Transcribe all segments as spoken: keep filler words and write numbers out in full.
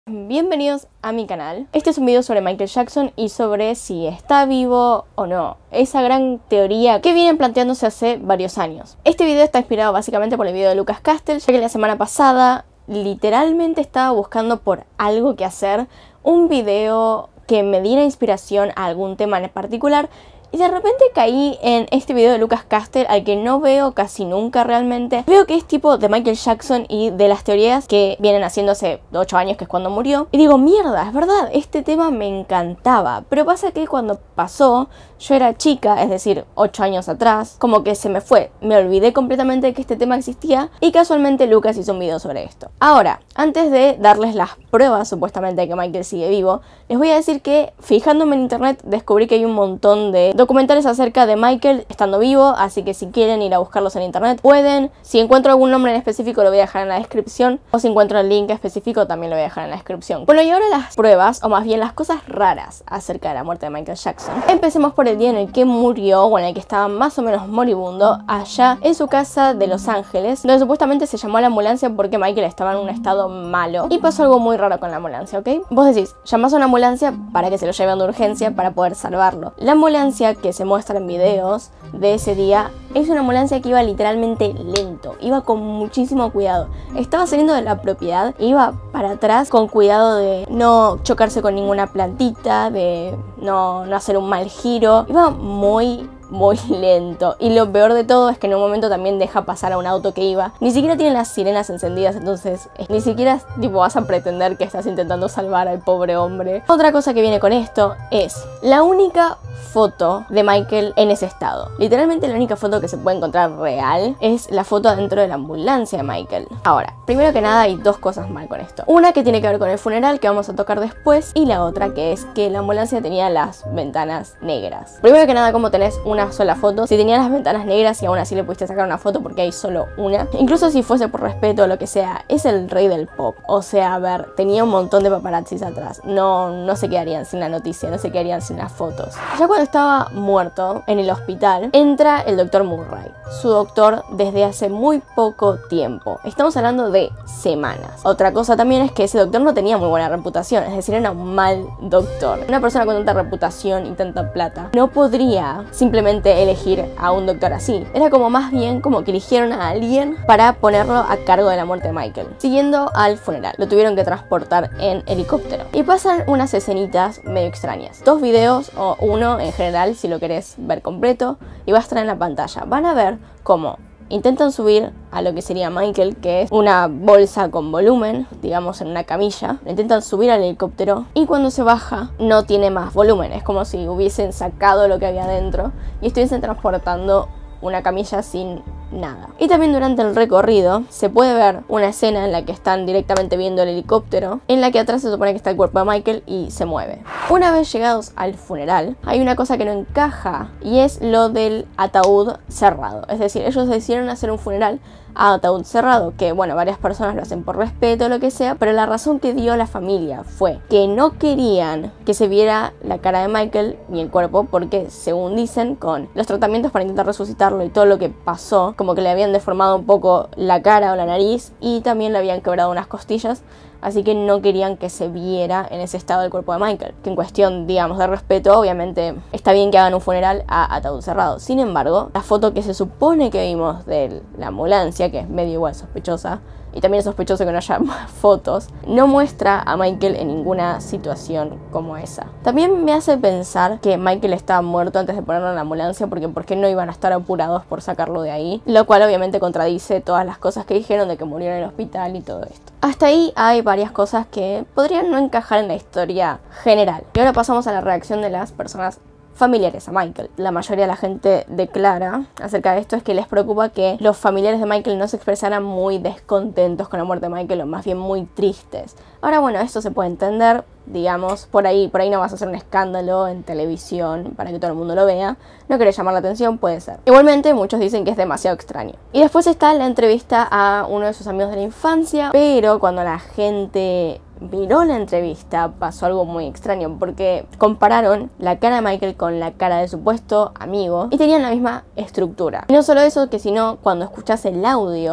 Bienvenidos a mi canal. Este es un video sobre Michael Jackson y sobre si está vivo o no. Esa gran teoría que vienen planteándose hace varios años. Este video está inspirado básicamente por el video de Lucas Castell, ya que la semana pasada literalmente estaba buscando por algo que hacer, un video que me diera inspiración a algún tema en particular. Y de repente caí en este video de Lucas Castell, al que no veo casi nunca realmente. Veo que es tipo de Michael Jackson y de las teorías que vienen haciendo hace ocho años, que es cuando murió. Y digo, mierda, es verdad, este tema me encantaba. Pero pasa que cuando pasó, yo era chica, es decir, ocho años atrás, como que se me fue. Me olvidé completamente de que este tema existía y casualmente Lucas hizo un video sobre esto. Ahora, antes de darles las pruebas supuestamente de que Michael sigue vivo, les voy a decir que fijándome en internet descubrí que hay un montón de documentales acerca de Michael estando vivo, así que si quieren ir a buscarlos en internet pueden. Si encuentro algún nombre en específico lo voy a dejar en la descripción, o si encuentro el link específico también lo voy a dejar en la descripción. Bueno, y ahora las pruebas, o más bien las cosas raras acerca de la muerte de Michael Jackson. Empecemos por el día en el que murió, o en el que estaba más o menos moribundo, allá en su casa de Los Ángeles, donde supuestamente se llamó a la ambulancia porque Michael estaba en un estado malo y pasó algo muy raro con la ambulancia, ¿ok? Vos decís, llamás a una ambulancia para que se lo lleven de urgencia para poder salvarlo. La ambulancia que se muestra en videos de ese día es una ambulancia que iba literalmente lento, iba con muchísimo cuidado, estaba saliendo de la propiedad, iba para atrás con cuidado de no chocarse con ninguna plantita, de no, no hacer un mal giro, iba muy muy lento. Y lo peor de todo es que en un momento también deja pasar a un auto que iba. Ni siquiera tiene las sirenas encendidas, entonces ni siquiera tipo vas a pretender que estás intentando salvar al pobre hombre. Otra cosa que viene con esto es la única foto de Michael en ese estado. Literalmente la única foto que se puede encontrar real es la foto adentro de la ambulancia de Michael. Ahora, primero que nada hay dos cosas mal con esto. Una que tiene que ver con el funeral, que vamos a tocar después, y la otra que es que la ambulancia tenía las ventanas negras. Primero que nada, como tenés una sola foto, si tenía las ventanas negras y aún así le pudiste sacar una foto porque hay solo una, incluso si fuese por respeto o lo que sea, es el rey del pop. O sea, a ver, tenía un montón de paparazzis atrás, no, no se quedarían sin la noticia, no se quedarían sin las fotos. Ya cuando estaba muerto en el hospital, entra el doctor Murray, su doctor desde hace muy poco tiempo. Estamos hablando de semanas. Otra cosa también es que ese doctor no tenía muy buena reputación, es decir, era un mal doctor. Una persona con tanta reputación y tanta plata no podría simplemente elegir a un doctor así. Era como más bien como que eligieron a alguien para ponerlo a cargo de la muerte de Michael. Siguiendo al funeral, lo tuvieron que transportar en helicóptero. Y pasan unas escenitas medio extrañas. Dos videos, o uno en general si lo querés ver completo, y va a estar en la pantalla. Van a ver cómo intentan subir a lo que sería Michael, que es una bolsa con volumen, digamos en una camilla. Intentan subir al helicóptero y cuando se baja no tiene más volumen. Es como si hubiesen sacado lo que había dentro y estuviesen transportando una camilla sin nada. Y también durante el recorrido se puede ver una escena en la que están directamente viendo el helicóptero, en la que atrás se supone que está el cuerpo de Michael y se mueve. Una vez llegados al funeral, hay una cosa que no encaja y es lo del ataúd cerrado. Es decir, ellos decidieron hacer un funeral a ataúd cerrado, que bueno, varias personas lo hacen por respeto o lo que sea, pero la razón que dio la familia fue que no querían que se viera la cara de Michael ni el cuerpo, porque según dicen, con los tratamientos para intentar resucitarlo y todo lo que pasó, como que le habían deformado un poco la cara o la nariz y también le habían quebrado unas costillas, así que no querían que se viera en ese estado el cuerpo de Michael. Que en cuestión, digamos, de respeto, obviamente está bien que hagan un funeral a ataúd cerrado. Sin embargo, la foto que se supone que vimos de la ambulancia, que es medio igual sospechosa, y también es sospechoso que no haya más fotos, no muestra a Michael en ninguna situación como esa. También me hace pensar que Michael estaba muerto antes de ponerlo en la ambulancia, porque ¿por qué no iban a estar apurados por sacarlo de ahí? Lo cual obviamente contradice todas las cosas que dijeron de que murió en el hospital y todo esto. Hasta ahí hay varias cosas que podrían no encajar en la historia general. Y ahora pasamos a la reacción de las personas familiares a Michael. La mayoría de la gente declara acerca de esto es que les preocupa que los familiares de Michael no se expresaran muy descontentos con la muerte de Michael, o más bien muy tristes. Ahora bueno, esto se puede entender, digamos, por ahí, por ahí no vas a hacer un escándalo en televisión para que todo el mundo lo vea, no querés llamar la atención, puede ser. Igualmente muchos dicen que es demasiado extraño. Y después está la entrevista a uno de sus amigos de la infancia, pero cuando la gente miró la entrevista pasó algo muy extraño, porque compararon la cara de Michael con la cara de supuesto amigo y tenían la misma estructura. Y no solo eso, que sino cuando escuchas el audio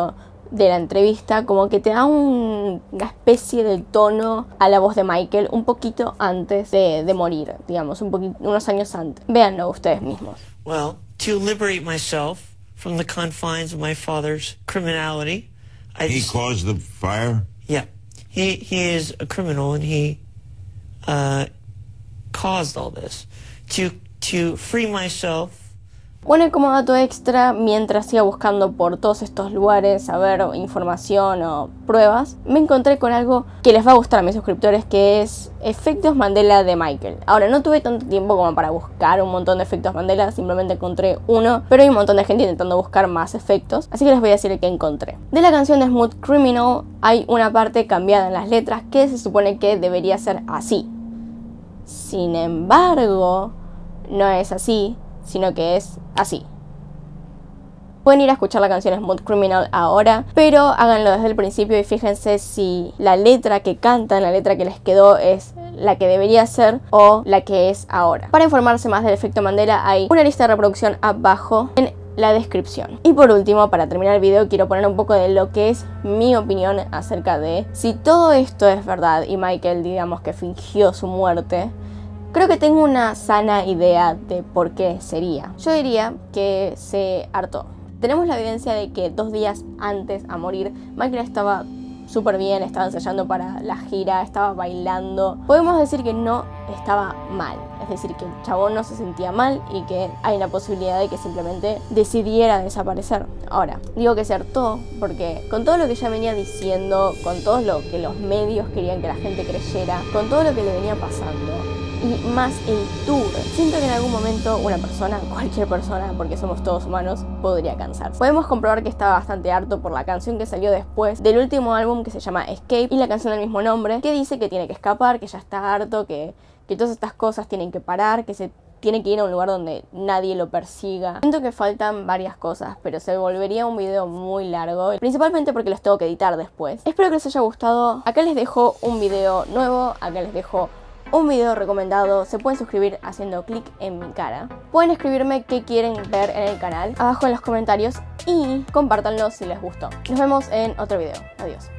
de la entrevista, como que te da un, una especie de tono a la voz de Michael un poquito antes de, de morir, digamos, un poquito, unos años antes. Véanlo ustedes mismos. Well, to liberate myself from the confines of my father's criminality, I He caused the fire? Yeah, he he is a criminal and he uh, caused all this. To to free myself. Bueno, como dato extra, mientras iba buscando por todos estos lugares a ver información o pruebas, me encontré con algo que les va a gustar a mis suscriptores, que es efectos Mandela de Michael. Ahora, no tuve tanto tiempo como para buscar un montón de efectos Mandela, simplemente encontré uno, pero hay un montón de gente intentando buscar más efectos, así que les voy a decir el que encontré. De la canción de Smooth Criminal hay una parte cambiada en las letras que se supone que debería ser así. Sin embargo, no es así, sino que es así. Pueden ir a escuchar la canción Smooth Criminal ahora, pero háganlo desde el principio y fíjense si la letra que cantan, la letra que les quedó, es la que debería ser o la que es ahora. Para informarse más del efecto Mandela hay una lista de reproducción abajo en la descripción. Y por último, para terminar el video, quiero poner un poco de lo que es mi opinión acerca de si todo esto es verdad y Michael, digamos, que fingió su muerte. Creo que tengo una sana idea de por qué sería. Yo diría que se hartó. Tenemos la evidencia de que dos días antes a morir, Michael estaba súper bien, estaba ensayando para la gira, estaba bailando. Podemos decir que no estaba mal. Es decir, que el chabón no se sentía mal y que hay una posibilidad de que simplemente decidiera desaparecer. Ahora, digo que se hartó porque con todo lo que ya venía diciendo, con todo lo que los medios querían que la gente creyera, con todo lo que le venía pasando, y más el tour, siento que en algún momento una persona, cualquier persona, porque somos todos humanos, podría cansarse. Podemos comprobar que estaba bastante harto por la canción que salió después del último álbum, que se llama Escape, y la canción del mismo nombre, que dice que tiene que escapar, que ya está harto, que, que todas estas cosas tienen que parar, que se tiene que ir a un lugar donde nadie lo persiga. Siento que faltan varias cosas, pero se volvería un video muy largo, principalmente porque los tengo que editar después. Espero que les haya gustado. Acá les dejo un video nuevo, acá les dejo un video recomendado. Se pueden suscribir haciendo clic en mi cara. Pueden escribirme qué quieren ver en el canal abajo en los comentarios y compártanlo si les gustó. Nos vemos en otro video. Adiós.